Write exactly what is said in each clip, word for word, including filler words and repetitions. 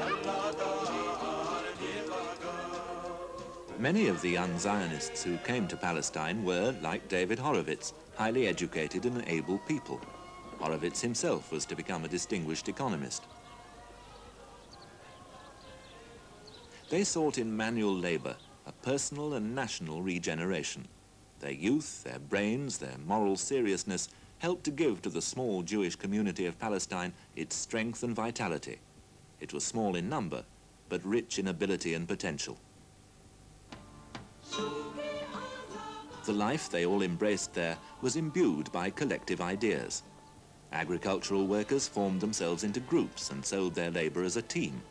Many of the young Zionists who came to Palestine were, like David Horowitz, highly educated and able people. Horowitz himself was to become a distinguished economist. They sought in manual labor a personal and national regeneration. Their youth, their brains, their moral seriousness helped to give to the small Jewish community of Palestine its strength and vitality. It was small in number, but rich in ability and potential. The life they all embraced there was imbued by collective ideas. Agricultural workers formed themselves into groups and sold their labor as a team.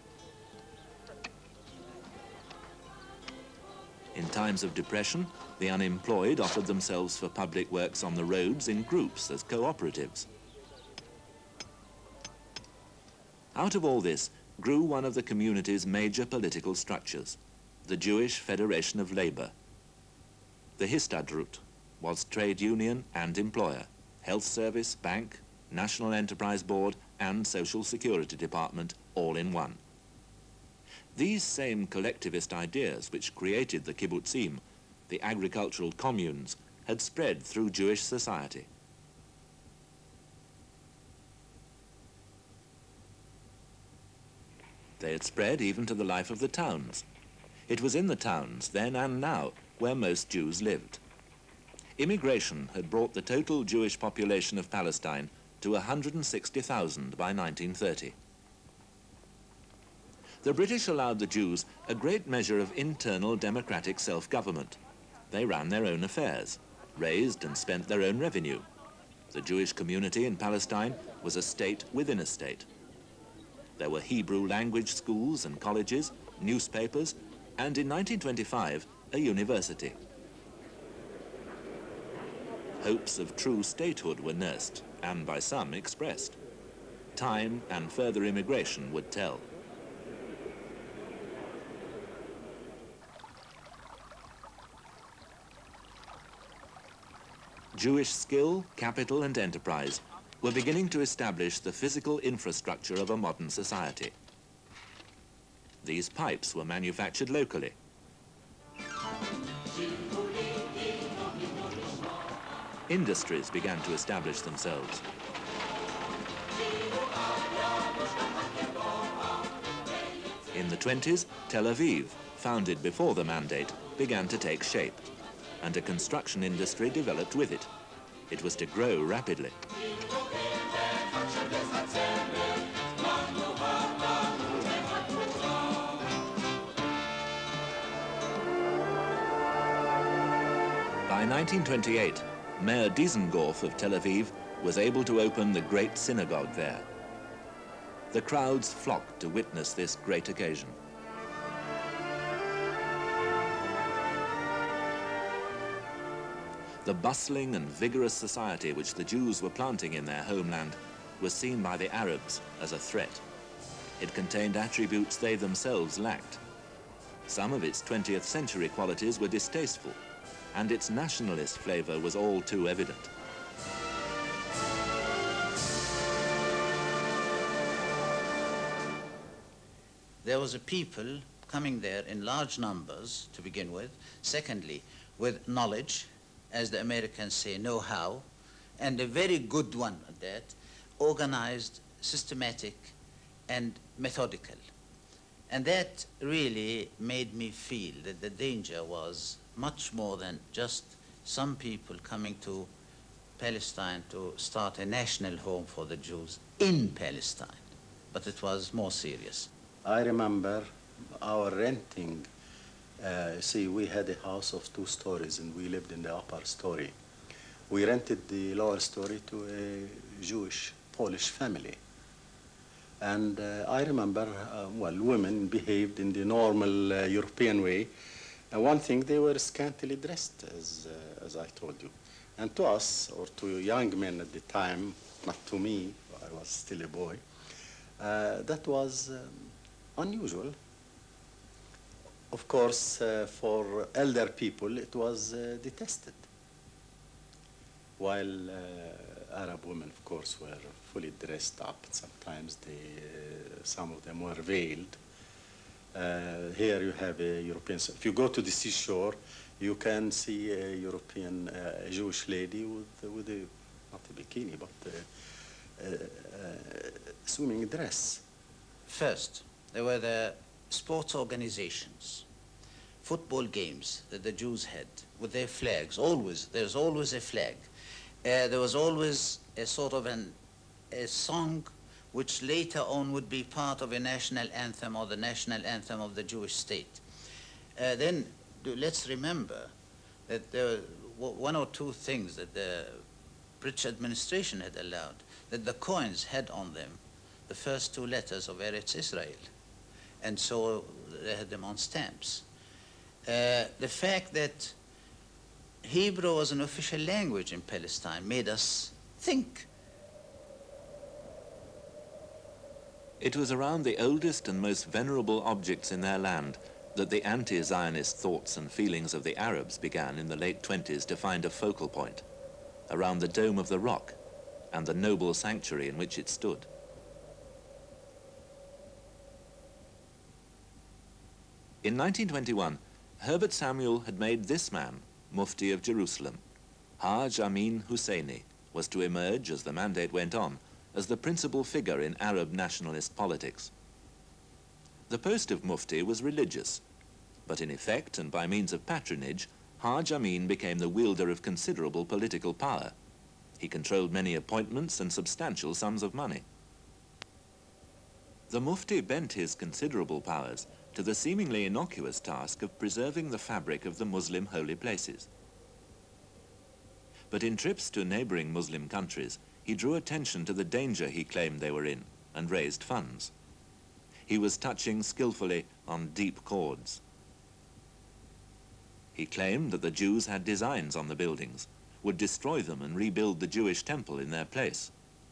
In times of depression, the unemployed offered themselves for public works on the roads in groups as cooperatives. Out of all this grew one of the community's major political structures, the Jewish Federation of Labor. The Histadrut was trade union and employer, health service, bank, National Enterprise Board and Social Security Department all in one. These same collectivist ideas which created the kibbutzim, the agricultural communes, had spread through Jewish society. They had spread even to the life of the towns. It was in the towns, then and now, where most Jews lived. Immigration had brought the total Jewish population of Palestine to one hundred sixty thousand by nineteen thirty. The British allowed the Jews a great measure of internal democratic self-government. They ran their own affairs, raised and spent their own revenue. The Jewish community in Palestine was a state within a state. There were Hebrew language schools and colleges, newspapers, and in nineteen twenty-five, a university. Hopes of true statehood were nursed, and by some expressed. Time and further immigration would tell. Jewish skill, capital and enterprise were beginning to establish the physical infrastructure of a modern society. These pipes were manufactured locally. Industries began to establish themselves. In the twenties, Tel Aviv, founded before the mandate, began to take shape, and a construction industry developed with it. It was to grow rapidly. By nineteen twenty-eight, Mayor Dizengoff of Tel Aviv was able to open the great synagogue there. The crowds flocked to witness this great occasion. The bustling and vigorous society which the Jews were planting in their homeland was seen by the Arabs as a threat. It contained attributes they themselves lacked. Some of its twentieth century qualities were distasteful, and its nationalist flavor was all too evident. There was a people coming there in large numbers to begin with. Secondly, with knowledge, as the Americans say, know-how, and a very good one at that, organized, systematic, and methodical. And that really made me feel that the danger was much more than just some people coming to Palestine to start a national home for the Jews in Palestine, but it was more serious. I remember our renting. Uh, see, we had a house of two stories and we lived in the upper story. We rented the lower story to a Jewish Polish family. And uh, I remember, uh, well, women behaved in the normal uh, European way. And one thing, they were scantily dressed, as, uh, as I told you. And to us, or to young men at the time, not to me, I was still a boy, uh, that was um, unusual. Of course, uh, for elder people, it was uh, detested. While uh, Arab women, of course, were fully dressed up. Sometimes they, uh, some of them were veiled. Uh, here you have a European, if you go to the seashore, you can see a European uh, Jewish lady with, with a, not a bikini, but a, a, a swimming dress. First, there were the sports organizations, football games that the Jews had with their flags, always, there's always a flag. Uh, there was always a sort of an, a song which later on would be part of a national anthem or the national anthem of the Jewish state. Uh, then do, let's remember that there were one or two things that the British administration had allowed, that the coins had on them the first two letters of Eretz Israel, and so they had them on stamps. Uh, the fact that Hebrew was an official language in Palestine made us think. It was around the oldest and most venerable objects in their land that the anti-Zionist thoughts and feelings of the Arabs began in the late twenties to find a focal point, around the Dome of the Rock and the noble sanctuary in which it stood. In nineteen twenty-one, Herbert Samuel had made this man Mufti of Jerusalem. Haj Amin Husseini was to emerge, as the mandate went on, as the principal figure in Arab nationalist politics. The post of Mufti was religious, but in effect and by means of patronage, Haj Amin became the wielder of considerable political power. He controlled many appointments and substantial sums of money. The Mufti bent his considerable powers to the seemingly innocuous task of preserving the fabric of the Muslim holy places. But in trips to neighboring Muslim countries, he drew attention to the danger he claimed they were in and raised funds. He was touching skillfully on deep chords. He claimed that the Jews had designs on the buildings, would destroy them and rebuild the Jewish temple in their place.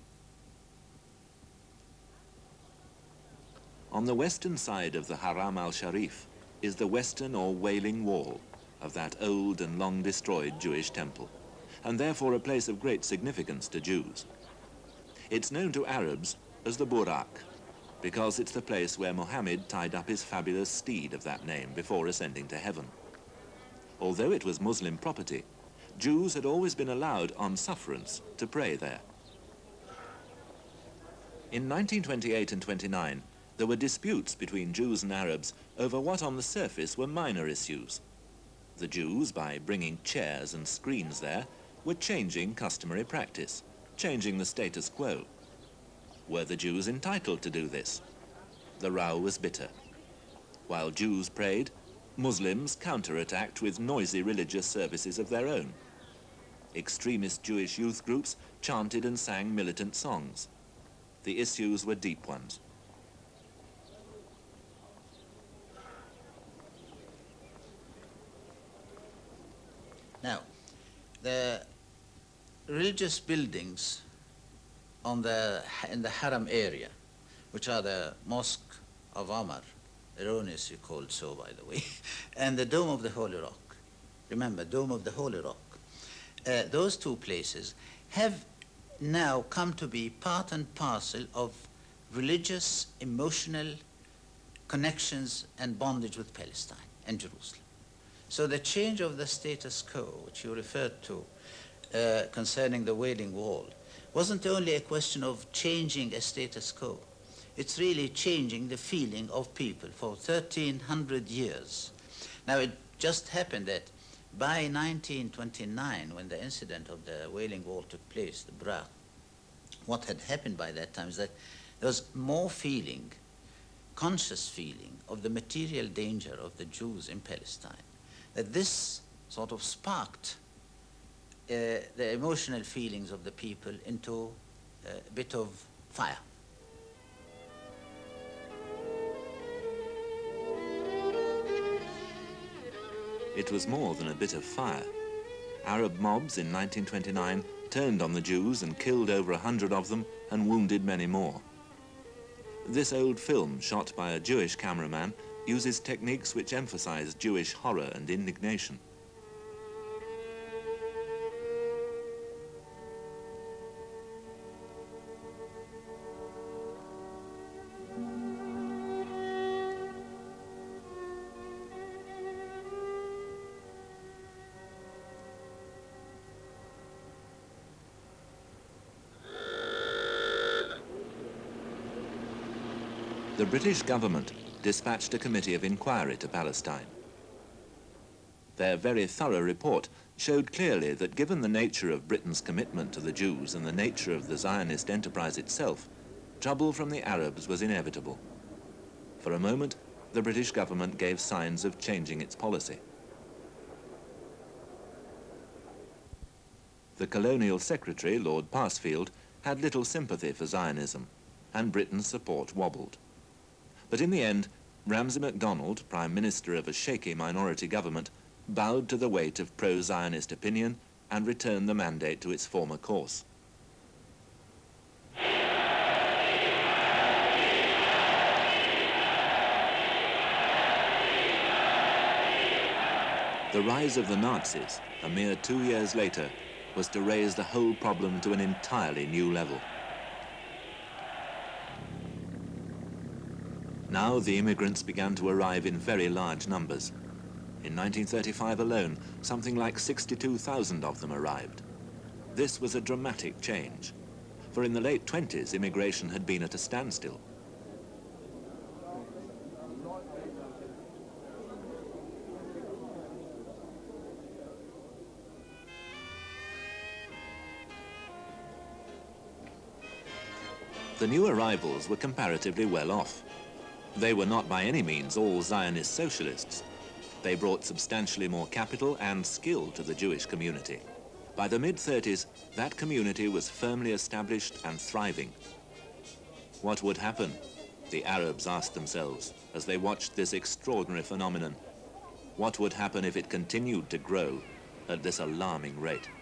On the western side of the Haram al-Sharif is the western or Wailing Wall of that old and long destroyed Jewish temple, and therefore a place of great significance to Jews. It's known to Arabs as the Burak, because it's the place where Muhammad tied up his fabulous steed of that name before ascending to heaven. Although it was Muslim property, Jews had always been allowed on sufferance to pray there. In nineteen twenty-eight and twenty-nine, there were disputes between Jews and Arabs over what on the surface were minor issues. The Jews, by bringing chairs and screens there, were changing customary practice, changing the status quo. Were the Jews entitled to do this? The row was bitter. While Jews prayed, Muslims counterattacked with noisy religious services of their own. Extremist Jewish youth groups chanted and sang militant songs. The issues were deep ones. Now, the religious buildings on the, in the Haram area, which are the Mosque of Omar, erroneously called so, by the way, and the Dome of the Holy Rock. Remember, Dome of the Holy Rock. Uh, those two places have now come to be part and parcel of religious, emotional connections and bondage with Palestine and Jerusalem. So the change of the status quo, which you referred to uh, concerning the Wailing Wall, wasn't only a question of changing a status quo. It's really changing the feeling of people for thirteen hundred years. Now, it just happened that by nineteen twenty-nine, when the incident of the Wailing Wall took place, the Burak, what had happened by that time is that there was more feeling, conscious feeling of the material danger of the Jews in Palestine, that this sort of sparked uh, the emotional feelings of the people into a bit of fire. It was more than a bit of fire. Arab mobs in nineteen twenty-nine turned on the Jews and killed over a hundred of them and wounded many more. This old film, shot by a Jewish cameraman, uses techniques which emphasize Jewish horror and indignation. The British government dispatched a committee of inquiry to Palestine. Their very thorough report showed clearly that given the nature of Britain's commitment to the Jews and the nature of the Zionist enterprise itself, trouble from the Arabs was inevitable. For a moment, the British government gave signs of changing its policy. The colonial secretary, Lord Parsfield, had little sympathy for Zionism, and Britain's support wobbled. But in the end, Ramsay MacDonald, Prime Minister of a shaky minority government, bowed to the weight of pro-Zionist opinion and returned the mandate to its former course. The rise of the Nazis, a mere two years later, was to raise the whole problem to an entirely new level. Now the immigrants began to arrive in very large numbers. In nineteen thirty-five alone, something like sixty-two thousand of them arrived. This was a dramatic change, for in the late twenties, immigration had been at a standstill. The new arrivals were comparatively well off. They were not by any means all Zionist socialists. They brought substantially more capital and skill to the Jewish community. By the mid thirties, that community was firmly established and thriving. What would happen? The Arabs asked themselves as they watched this extraordinary phenomenon. What would happen if it continued to grow at this alarming rate?